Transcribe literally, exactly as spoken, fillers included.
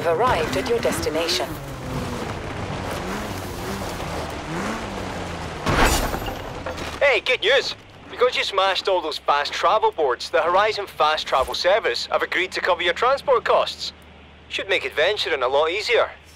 arrived at your destination. Hey, good news! Because you smashed all those fast travel boards, the Horizon Fast Travel Service have agreed to cover your transport costs. Should make adventuring a lot easier.